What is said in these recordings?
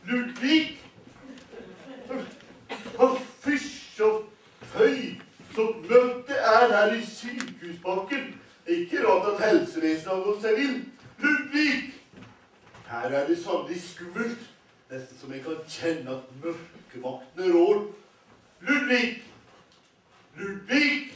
Ludvig! Fysj og føy, så mørkt det her i sykehusbakken. Ikke rart at helsevesenet har gått seg vill. Ludvig! Her det sannelig skummelt. Nesten som jeg kan kjenne at mørkevaktene rår. Ludvig! Ludvig!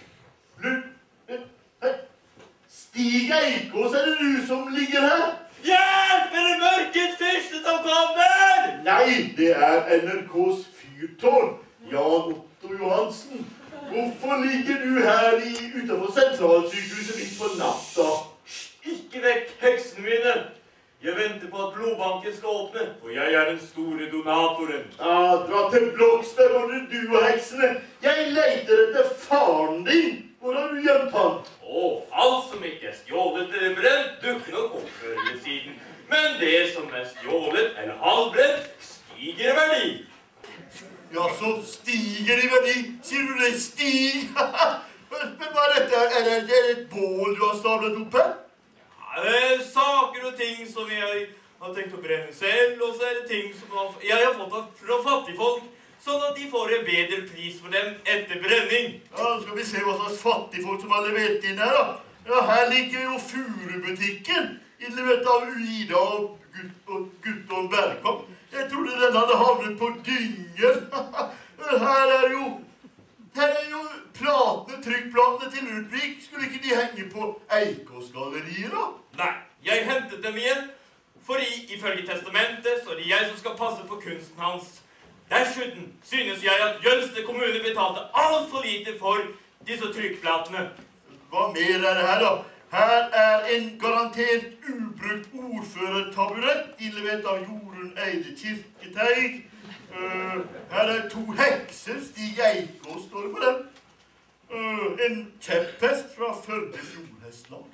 Stig Eikås, det du som ligger her? Hjelp! Det mørkets fyrste som kommer! Nei, det NRKs fyrtårn, Jan Otto Johansen. Hvorfor ligger du her utenfor sentralsykehuset midt på natta? Ikke vekk heksene mine. Jeg venter på at blodbanken skal åpne, for jeg den store donatoren. Dra til Blåksberg, hvor du og heksene. Jeg leter etter faren din. Hvor har du gjemt han? Alt som ikke stjålet eller brent, dukker nok opp før eller siden. Men det som stjålet eller halvbrent, stiger i verdi. Ja, så stiger i verdi. Sier du det stig? Men hva dette? Er det et bål du har stablet opp her? Ja, det saker og ting som jeg har tenkt å brenne selv, og så det ting som jeg har fått fra fattigfolk, sånn at de får en bedre pris for dem etter brenning. Ja, skal vi se hva slags fattigfolk som har levert inn her, da. Ja, her ligger jo Furubutikken, innlevert av Uida og Guttorm Bergkamp. Jeg trodde den hadde havnet på dyngen. Her jo platene, trykkplatene til Ludvig. Skulle ikke de henge på Eikås-galleriet, da? Nei, jeg hentet dem igjen, fordi ifølge testamentet så det jeg som skal passe på kunsten hans. Dessuten synes jeg at Jølster kommune betalte alt for lite for disse trykkplatene. Hva mer det her, da? Her en garantert ubrukt ordførertaburett, innlevert av Jorunn Eide Kirketeig. Her 2 hekser, Stig Eikås står det på dem. En kjepphest fra Førde Fjordhestland.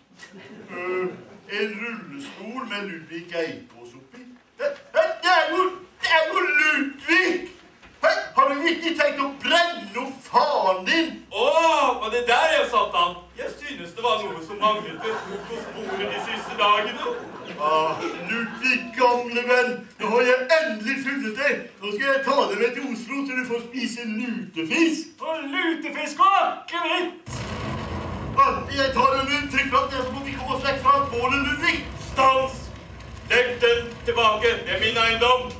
En rullestol med Ludvig Eikås oppi. Det jo Ludvig! Har du virkelig tenkt å brenne opp faren din? Var det der jeg satt han? Jeg synes det var noe som manglet ved frokostbordet de siste dagene. Ludvig, gamle venn, nå har jeg endelig funnet deg. Nå skal jeg ta deg med til Oslo til du får spise lutefisk. Lutefisk og akevitt! Jeg tar en trykkplatt ned, så må vi komme oss vekk fra bålet, Ludvig. Stans! Legg den tilbake, det min eiendom.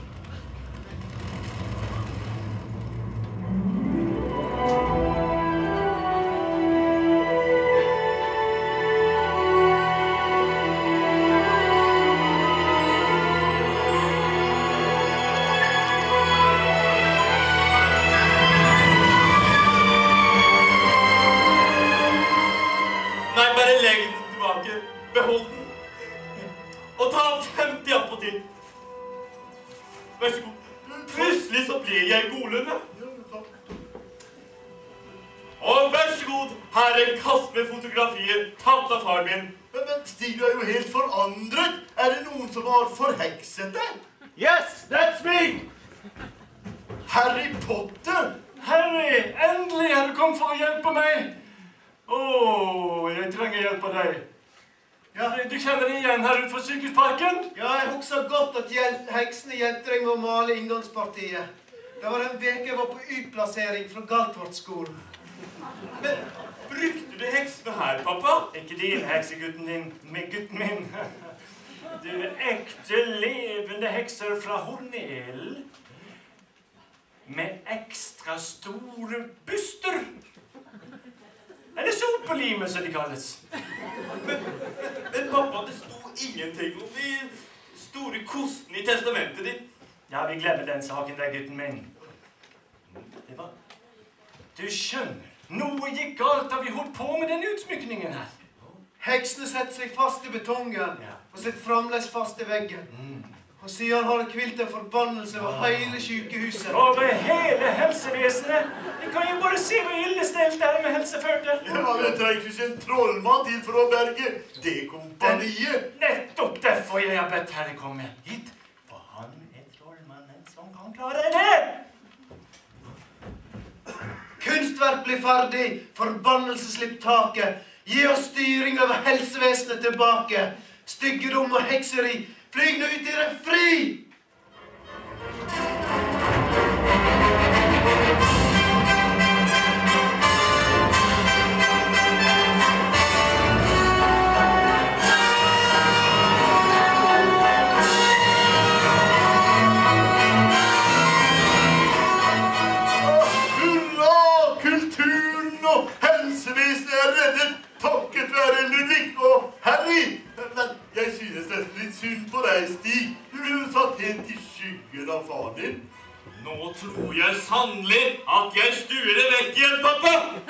Behold den, og ta 50 attpåtil. Vær så god. Plutselig så blir jeg golende. Og vær så god, her en kasse med fotografier tatt av far min. Men Stig, du jo helt forandret. Det noen som har forhekset deg? Yes, that's me! Harry Potter! Harry, endelig har du kommet for å hjelpe meg. Jeg trenger hjelp av deg. Ja, du kjenner det igjen her utenfor sykehusparken? Ja, jeg husker godt at heksene hjelpte deg med å male inngangspartiet. Det var en veke jeg var på utplassering fra Galtvartskolen. Men brukte du heksene her, pappa? Ikke din heksegutten din, men gutten min. Du ekte levende hekser fra Hornelen. Med ekstra store buster. Eller sopelimet, som de kalles. Men pappa, det sto ingenting om de store kostene i testamentet ditt. Ja, vi glemmer den saken der, gutten min. Det var... Du skjønner, noe gikk galt da vi holdt på med den utsmykningen her. Heksene setter seg fast i betongen, og sitter fremdeles fast i veggen. Og siden har det kvilt en forbannelse over hele sykehuset. Over hele helsevesenet. Vi kan jo bare se hvor ille stelt det med helseførtet. Ja, men det trengs ikke en trollmann til for å berge det kompaniet. Nettopp derfor jeg har bedt Herre komme hit. For han trollmannen som kan klare det. Kunstverk blir ferdig. Forbannelse slipp taket. Gi oss styring over helsevesenet tilbake. Styggedom og hekseri. Flyg nå ut i det fri! far din. Nå tror jeg sannelig at jeg stuer det vekk igjen, pappa!